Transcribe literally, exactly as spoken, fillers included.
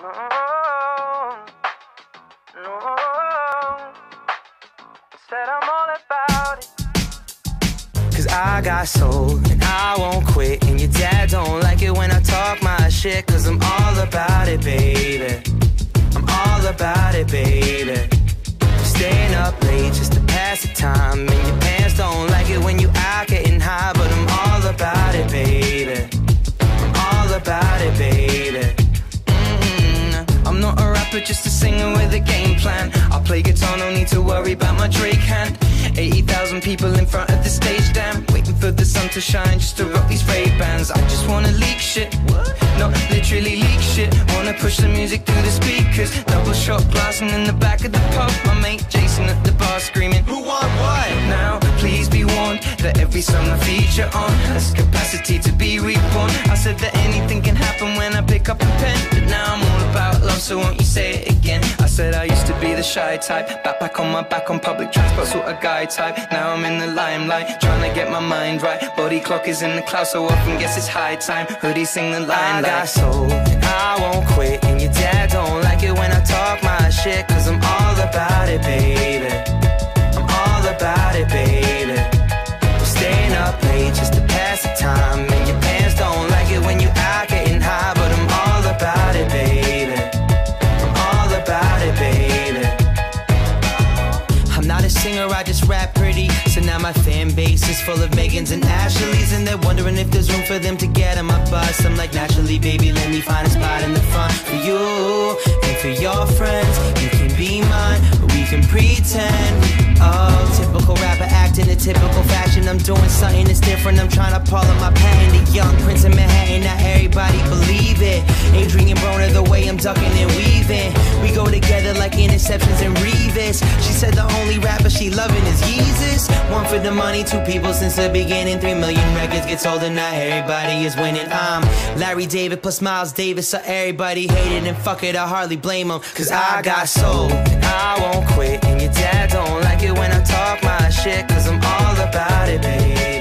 No, no. Said I'm all about it. Cause I got soul and I won't quit. And your dad don't like it when I talk my shit. Cause I'm all about it, baby. I'm all about it, baby. Staying up late just to pass the time. And your parents don't like it when you out getting high. But I'm all about it, baby. I'm all about it, baby. Mm-hmm. I'm not a rapper, just a singer with a game plan. I play guitar, no need to worry about my Drake hand. Eighty thousand people in front of the stage, damn. Waiting for the sun to shine just to rock these Ray-Bans. I just wanna leak shit, not literally leak shit. Wanna push the music through the speakers. Double shot glass and in the back of the pub, my mate Jason at the bar screaming, who want what? Now, please be warned that every song I feature on has capacity to be reborn. I said that anything can happen when I pick up a pen, but now I'm all about love, so won't you say it again? I said I used to be the shy type, backpack on my back on public transport, sort of guy type. Now I'm in the limelight, trying to get my mind right. Body clock is in the clouds, so often guess it's high time. Hoodie sing the line, I got soul, and I won't quit. And your dad don't like it when I talk my shit. Cause I'm all about it, baby. I'm all about it, baby. I'm staying up late just to pass the time. And your parents don't like it when you out getting high. But I'm all about it, baby. I'm all about it, baby. I'm not a singer, I just rap pretty. So now my fan base is full of Megans and Ashleys. And they're wondering if there's room for them to get on my bus. I'm like, naturally, baby, let me find a spot in the front. For you and for your friends, you can be mine, or we can pretend. Oh, typical rapper acting a typical fashion. I'm doing something that's different, I'm trying to pull on my patent. The young prince of Manhattan, not everybody believe it. Adrian Broner, the way I'm ducking and weaving. We go together like interceptions and Revis. She said the only rapper she loving is Yeezus. One for the money, two people since the beginning. Three million records get sold and now everybody is winning. I'm Larry David plus Miles Davis, so everybody hated and fuck it, I hardly blame them. Cause I got soul, and I won't quit. And your dad don't like it when I talk my shit. Cause I'm all about it, baby.